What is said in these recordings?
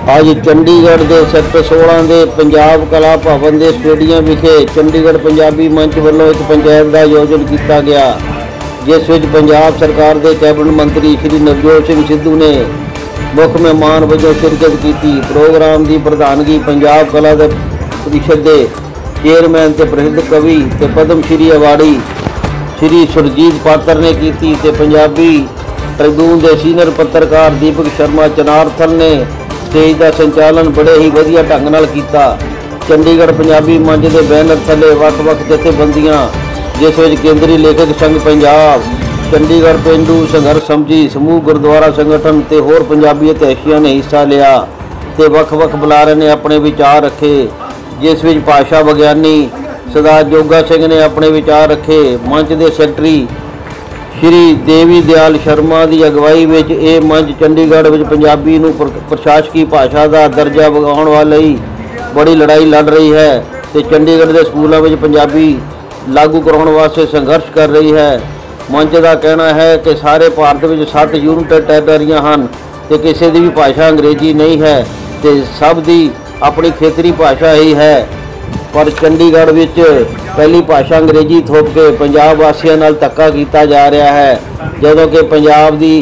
ਅੱਜ ਚੰਡੀਗੜ੍ਹ ਦੇ ਸੈਕਟਰ 16 ਦੇ ਪੰਜਾਬ ਕਲਾ ਭਵਨ ਦੇ ਸਟੇਡੀਅਮ ਵਿਖੇ ਚੰਡੀਗੜ੍ਹ ਪੰਜਾਬੀ ਮੰਚ ਵੱਲੋਂ ਇੱਕ ਪੰਚਾਇਤ ਦਾ ਆਯੋਜਨ ਕੀਤਾ ਗਿਆ, ਜਿਸ ਵਿੱਚ ਪੰਜਾਬ ਸਰਕਾਰ ਦੇ ਕੈਬਨਿਟ ਮੰਤਰੀ ਸ਼੍ਰੀ ਨਵਜੋਤ ਸਿੰਘ ਸਿੱਧੂ ਨੇ ਮੁੱਖ ਮਹਿਮਾਨ ਵਜੋਂ ਸ਼ਿਰਕਤ ਕੀਤੀ। ਪ੍ਰੋਗਰਾਮ ਦੀ ਪ੍ਰਧਾਨਗੀ ਪੰਜਾਬ ਕਲਾ ਦੇ परिषद के चेयरमैन ते प्रसिद्ध कवि ते पद्म श्री अवार्डी श्री सुरजीत पात्र ने की ते पंजाबी ट्रिब्यून के सीनियर पत्रकार दीपक शर्मा चनारथल ने स्टेज का संचालन बड़े ही वधिया ढंग नाल कीता। चंडीगढ़ पंजाबी मंच के बैनर थले वख-वख जथेबंदियां जिस विच केंद्रीय लेखक संघ पंजाब, चंडीगढ़ पेंडू संघर्ष समझी समूह गुरुद्वारा संगठन ते होर पंजाबी हितैषियों ने हिस्सा लिया ते वख-वख बुलारे ने अपने विचार रखे, जिस विच भाषा विग्यानी सरदार जोगा सिंह ने अपने विचार रखे। मंच के सैकटरी श्री देवी दयाल शर्मा की अगवाई विच ये मंच चंडीगढ़ विच पंजाबी नूं प्रशासकी भाषा का दर्जा दिवाउण वाले बड़ी लड़ाई लड़ रही है ते चंडीगढ़ के स्कूलों में पंजाबी लागू कराउण वास्ते संघर्ष कर रही है। मंच का कहना है कि सारे भारत में 7 यूनिट टैरिटरियां हैं ते किसी की भी भाषा अंग्रेजी नहीं है ते सब दी अपनी खेतरी भाषा ही है, पर चंडीगढ़ विच पहली भाषा अंग्रेजी थोप के पंजाब वासियों नाल धक्का किया जा रहा है, जदों कि पंजाब की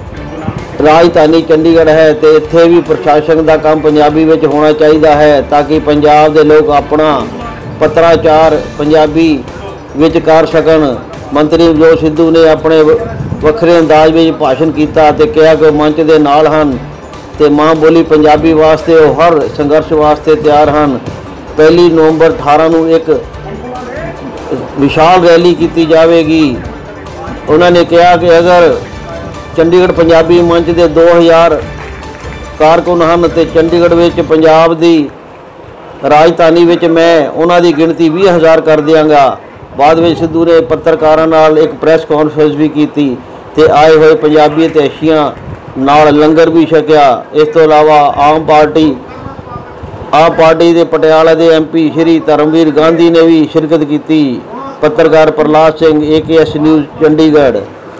राजधानी चंडीगढ़ है तो इत्थे भी प्रशासन का काम पंजाबी विच होना चाहिए है ताकि पंजाब के लोग अपना पत्राचार पंजाबी विच कर सकन। मंत्री नवजोत सिद्धू ने अपने वखरे अंदाज में भाषण किया ते कहा कि मंच के नाल हन ते माँ बोली पंजाबी वास्ते वो हर संघर्ष वास्ते तैयार हैं। 1 नवंबर 18 नूं एक विशाल रैली की जाएगी। उन्होंने कहा कि अगर चंडीगढ़ पंजाबी मंच के 2000 कारकुन हैं तो चंडीगढ़ में पंजाब की राजधानी में मैं उन्होंने गिनती 20,000 कर देंगा। बाद में सिद्धू ने पत्रकारों नाल एक प्रेस कॉन्फ्रेंस भी की ते आए हुए पंजाबी हितैषियों नाल लंगर भी छकिया। इस तो इलावा आम पार्टी के पटियाला के MP श्री धर्मवीर गांधी ने भी शिरकत की। पत्रकार प्रहलाद सिंह AKS न्यूज़ चंडीगढ़।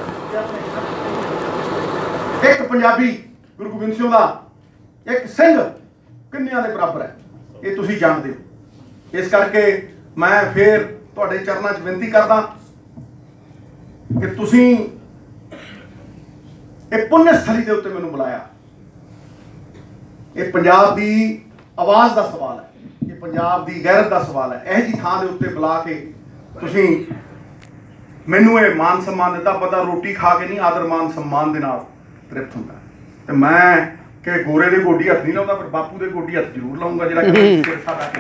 एक पंजाबी गुरु गोबिंद सिंह का एक सिंह किन्नियां दे बराबर है, ये तुसीं जानते हो। इस करके मैं फिर तुहाडे चरणों च विनती करदा कि तुसीं एक पुण्य स्थली के उत्ते मैनूं बुलाया। ये पंजाब की आवाज़ का सवाल है, ये पंजाब की गैरत का सवाल है। यह जी थां दे उत्ते बुला के तुसीं मैनूं ये मान सम्मान दिता। पता रोटी खा के नहीं, आदर मान सम्मान दे नाल तृप्त हुंदा ते मैं कि गोरे दे गोडी हथ नहीं लाउंदा, पर बापू दे गोडी हथ जरूर लाऊंगा जिहड़ा साडा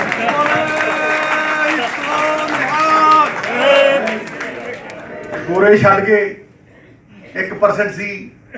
गोरे छड्ड के 1% सी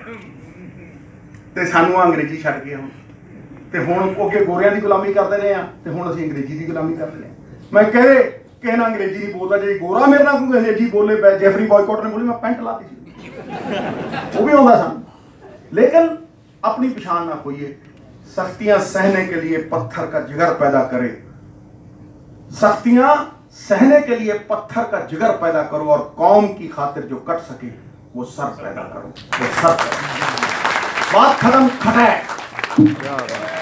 ते सानू अंग्रेजी छड्ड के हुण अगे गोरियां की गुलामी करते रहे हैं ते हुण असीं अंग्रेजी की गुलामी करते रहे। मैं किसी ना अंग्रेजी नहीं बोलता, जे गोरा मेरे नाल कोई अंग्रेजी बोले पै जैफरी बॉयकॉट ने बोली मैं पेंट लाती सी, वो भी आउंदा सन। लेकिन अपनी पछाण ना खोइए। सख्तियां सहने के लिए पत्थर का जिगर पैदा करे, सख्तियां सहने के लिए पत्थर का जिगर पैदा करो और कौम की खातिर जो कट सके वो सर पैदा करो। वो सर बात खत्म। खटाए